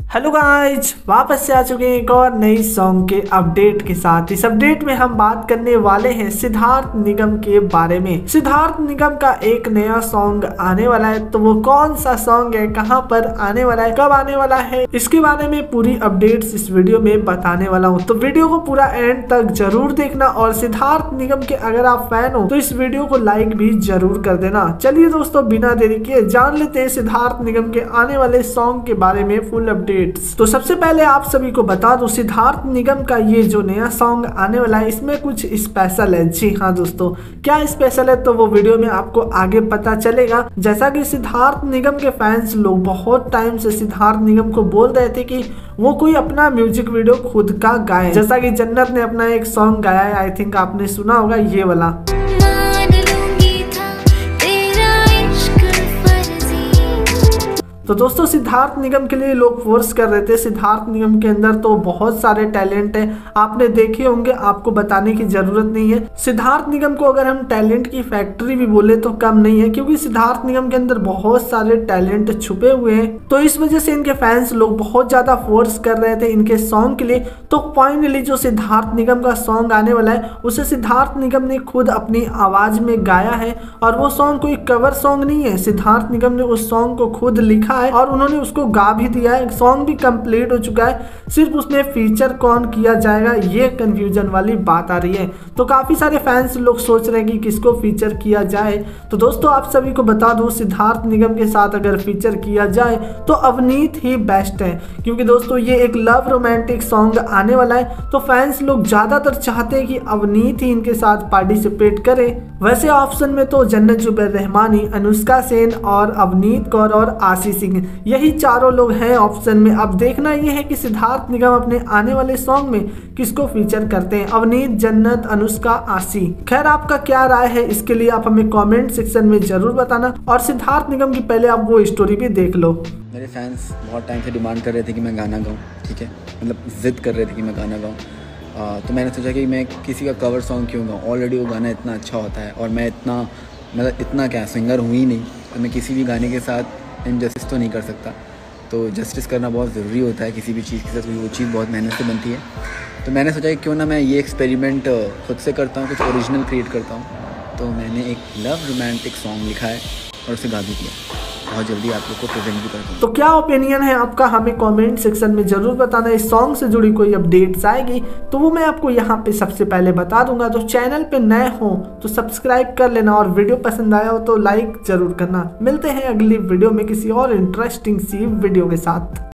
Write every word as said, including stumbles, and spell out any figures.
Hello guys, वापस से आ चुके हैं एक और नई सॉन्ग के अपडेट के साथ। इस अपडेट में हम बात करने वाले हैं सिद्धार्थ निगम के बारे में। सिद्धार्थ निगम का एक नया सॉन्ग आने वाला है, तो वो कौन सा सॉन्ग है, कहां पर आने वाला है, कब आने वाला है, इसके बारे में पूरी अपडेट्स इस वीडियो में बताने वाला हूँ। तो वीडियो को पूरा एंड तक जरूर देखना और सिद्धार्थ निगम के अगर आप फैन हो तो इस वीडियो को लाइक भी जरूर कर देना। चलिए दोस्तों, बिना देरी किए जान लेते हैं सिद्धार्थ निगम के आने वाले सॉन्ग के बारे में फुल अपडेट। तो सबसे पहले आप सभी को बता दूं, सिद्धार्थ निगम का ये जो नया सॉन्ग आने वाला है इसमें कुछ स्पेशल है। जी हाँ दोस्तों, क्या स्पेशल है तो वो वीडियो में आपको आगे पता चलेगा। जैसा कि सिद्धार्थ निगम के फैंस लोग बहुत टाइम से सिद्धार्थ निगम को बोल रहे थे कि वो कोई अपना म्यूजिक वीडियो खुद का गाए, जैसा कि जन्नत ने अपना एक सॉन्ग गाया है, आई थिंक आपने सुना होगा ये वाला। तो दोस्तों, सिद्धार्थ निगम के लिए लोग फोर्स कर रहे थे। सिद्धार्थ निगम के अंदर तो बहुत सारे टैलेंट है, आपने देखे होंगे, आपको बताने की जरूरत नहीं है। सिद्धार्थ निगम को अगर हम टैलेंट की फैक्ट्री भी बोले तो कम नहीं है, क्योंकि सिद्धार्थ निगम के अंदर बहुत सारे टैलेंट छुपे हुए हैं। तो इस वजह से इनके फैंस लोग बहुत ज्यादा फोर्स कर रहे थे इनके सॉन्ग के लिए। तो फाइनली जो सिद्धार्थ निगम का सॉन्ग आने वाला है उसे सिद्धार्थ निगम ने खुद अपनी आवाज में गाया है, और वो सॉन्ग कोई कवर सॉन्ग नहीं है। सिद्धार्थ निगम ने उस सॉन्ग को खुद लिखा है और उन्होंने उसको गा भी दिया है। सॉन्ग भी कंप्लीट हो चुका है, सिर्फ उसमें फीचर कौन किया जाएगा ये कंफ्यूजन वाली बात आ रही है। तो काफी सारे फैंस लोग सोच रहे हैं कि किसको फीचर किया जाए। तो दोस्तों, आप सभी को बता दूं, सिद्धार्थ निगम के साथ अगर फीचर किया जाए तो अवनीत ही बेस्ट है, क्योंकि दोस्तों ये एक लव रोमांटिक सॉन्ग आने वाला है। तो फैंस लोग ज्यादातर चाहते हैं कि अवनीत ही इनके साथ पार्टिसिपेट करे। वैसे ऑप्शन में तो जन्नत जुबैर रहमानी, अनुष्का सेन और अवनीत कौर और आशी सिंह, यही चारों लोग हैं ऑप्शन में। अब देखना यह है कि सिद्धार्थ निगम अपने आने वाले सॉन्ग में किसको फीचर करते हैं, अवनीत, जन्नत, अनुष्का, आशी। खैर, आपका क्या राय है इसके लिए आप हमें कमेंट सेक्शन में जरूर बताना। और सिद्धार्थ निगम की पहले आप वो स्टोरी भी देख लो। मेरे फैंस बहुत टाइम से डिमांड कर रहे थे कि मैं गाना गाऊँ, ठीक है, मतलब जिद कर रहे थे कि मैं गाना गाऊँ। तो मैंने सोचा कि मैं किसी का कवर सॉन्ग क्यों गाऊँ, ऑलरेडी वो गाना इतना अच्छा होता है और मैं इतना मतलब इतना क्या सिंगर हूँ ही नहीं, तो मैं किसी भी गाने के साथ इनजस्टिस तो नहीं कर सकता। तो जस्टिस करना बहुत ज़रूरी होता है किसी भी चीज़ के साथ, वो चीज़ बहुत मेहनत से बनती है। तो मैंने सोचा कि क्यों ना मैं ये एक्सपेरिमेंट खुद से करता हूँ, कुछ ओरिजिनल क्रिएट करता हूँ। तो मैंने एक लव रोमांटिक सॉन्ग लिखा है और उसे गा भी दिया। बहुत जल्दी आप लोग को प्रेजेंट भी करता हूँ। तो क्या ओपिनियन है आपका, हमें कमेंट सेक्शन में जरूर बताना। इस सॉन्ग से जुड़ी कोई अपडेट्स आएगी तो वो मैं आपको यहाँ पे सबसे पहले बता दूंगा। तो चैनल पे नए हो तो सब्सक्राइब कर लेना, और वीडियो पसंद आया हो तो लाइक जरूर करना। मिलते हैं अगली वीडियो में किसी और इंटरेस्टिंग सी वीडियो के साथ।